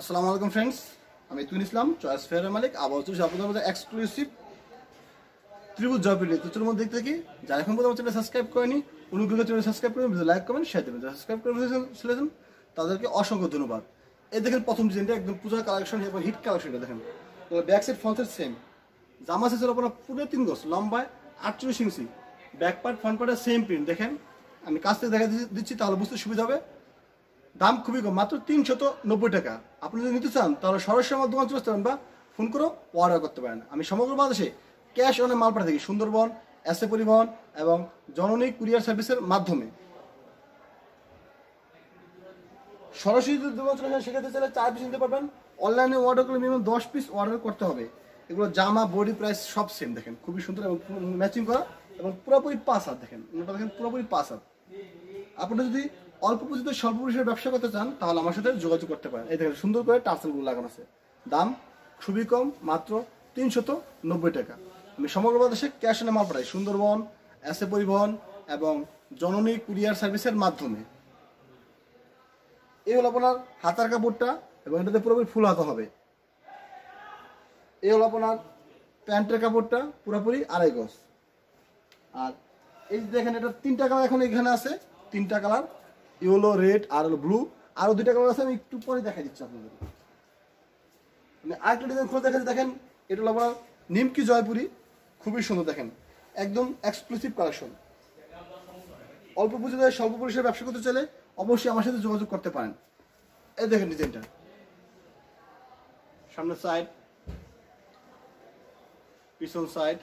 আসসালামু আলাইকুম ফ্রেন্ডস, আমি তুইন ইসলাম চয়েস ফেয়ার মালিক। আবার হচ্ছে আপনাদের মধ্যে এক্সক্লুসিভ ত্রিভুজ জয়পুরি তোর মধ্যে দেখতে থাকি। যারা এখন পর্যন্ত চ্যানেল সাবস্ক্রাইব করেনি অনুগ্রহ চ্যানেল সাবস্ক্রাইব করবেন, লাইক কমেন্ট শেয়ার দেবেন। যারা সাবস্ক্রাইব করে ফেলেছেন তাদেরকে অসংখ্য ধন্যবাদ। এই দেখেন প্রথম ডিজাইনটা একদম পূজার কালেকশন এবং হিট কালেকশনটা দেখেন। Back side front side same, জামা সাইজের আপনার পুরো 3 গজ, লম্বায় 48 ইঞ্চি, ব্যাক পার্ট ফ্রন্ট পার্টের সেম প্রিন্ট। দেখেন আমি কাছ থেকে দেখা দিচ্ছি তাহলে বুঝতে সুবিধা হবে। দাম খুবই কম, মাত্র 390 টাকা। আপনি যদি নিতে চান তাহলে সরাসরি আমার দোকান চলে আসতে পারেন বা ফোন করেও অর্ডার করতে পারেন। আমি সমগ্র বাংলাদেশে ক্যাশ অনে মাল পাঠিয়ে থাকি সুন্দরবন, এসএ পরিবহন এবং জননী কুরিয়ার সার্ভিসের মাধ্যমে। সরাসরি যদি দোকান চলে আসেন সেক্ষেত্রে চাইলে 4 পিস নিতে পারবেন। অনলাইনে অর্ডার করলে মিনিমাম 10 পিস অর্ডার করতে হবে। এগুলো জামা বডি প্রাইস সব সেম, দেখেন খুবই সুন্দর এবং ম্যাচিং করা এবং পুরোপুরি 5 হাত। দেখেন ওটা দেখেন পুরোপুরি 5 হাত। আপনি যদি অল্প পুঁজিতে স্বল্প পরিসরে ব্যবসা করতে চান তাহলে আমার সাথে যোগাযোগ করতে পারেন। এই দেখেন সুন্দর করে টার্সেলগুলো লাগানো আছে, দাম খুবই কম, মাত্র 390 টাকা। আমি সমগ্র বাংলাদেশে ক্যাশ অনে মাল পাঠাই সুন্দরবন, এসএ পরিবহন এবং জননী কুরিয়ার সার্ভিসের মাধ্যমে। এই হলো আপনার হাতার কাপড়টা এবং এটাতে পুরোপুরি ফুল হাতা হবে। এই হলো আপনার প্যান্টের কাপড়টা পুরোপুরি 2.5 গজ। আর এই দেখেন এটা 3টা কালার এখন এখানে আছে, 3টা কালার, ইয়েলো, রেড আর হলো ব্লু। আরো 2টা কালার আছে, আমি একটু পরে দেখাই দিচ্ছি আপনাদের। মানে আরেকটা ডিজাইন খুলে দেখাচ্ছি, দেখেন এটা হলো আপনার নিমকি জয়পুরি, খুবই সুন্দর। দেখেন একদম এক্সক্লুসিভ কালেকশন। অল্প পুঁজিতে স্বল্প পরিসরে ব্যবসা করতে চাইলে অবশ্যই আমার সাথে যোগাযোগ করতে পারেন। এই দেখেন ডিজাইনটা, সামনের সাইড, পিছন সাইড।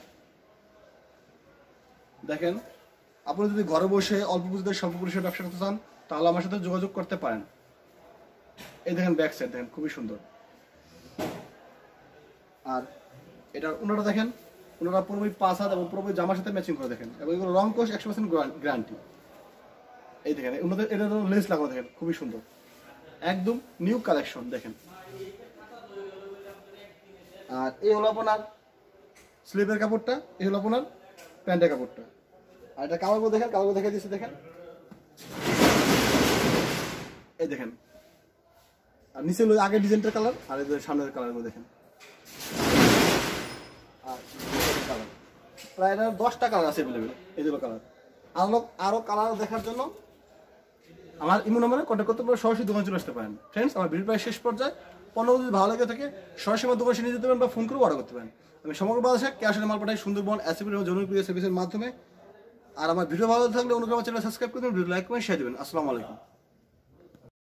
দেখেন আপনি যদি ঘরে বসে অল্প পুঁজিতে স্বল্প পরিসরে ব্যবসা করতে চান তাহলে আমার সাথে যোগাযোগ করতে পারেন। এই দেখেন ব্যাক সাইড, দেখেন খুবই সুন্দর। আর এটার ওনারা দেখেন, ওনারা পুরোপুরি 5 হাত এবং পুরোপুরি জামার সাথে ম্যাচিং করে। দেখেন এবং এগুলো রং কোশ 100% গ্যারান্টি। এই দেখেন ওনাদের এটা লেস লাগানো, দেখেন খুবই সুন্দর, একদম নিউ কালেকশন। দেখেন আর এই হলো আপনার স্লিভের কাপড়টা, এই হলো আপনার প্যান্টের কাপড়টা। আর এটা কালারগুলো দেখেন, কালারগুলো দেখে দিচ্ছি। দেখেন এই দেখেন, আর নিচে হলো আগের ডিজাইনটার কালার আর এই সামনের কালারগুলো দেখেন। আর কালার প্রায় 10টা কালার আছে অ্যাভেলেবেল। এই দুটো কালার আরো কালার দেখার জন্য আমার ইমো নম্বরে কন্ট্যাক্ট করতে পারেন, সরাসরি দোকান চলে আসতে পারেন। ফ্রেন্ডস, আমার ভিডিও প্রায় শেষ পর্যায়ে পণ্য যদি ভালো লাগে থাকে সরাসরি আমার দোকানে নিয়ে যেতে পারেন বা ফোন করে অর্ডার করতে পারেন। আমি সমগ্র বাংলাদেশে ক্যাশ অনে মাল পাঠাই সুন্দরবন, এসএ এবং জননী কুরিয়ার সার্ভিসের মাধ্যমে। আর আমার ভিডিও ভালো থাকলে অনুগ্রহ চ্যানেল সাবস্ক্রাইব করে দেবেন, ভিডিও লাইক করে শেয়ার দেবেন। আসসালামু আলাইকুম।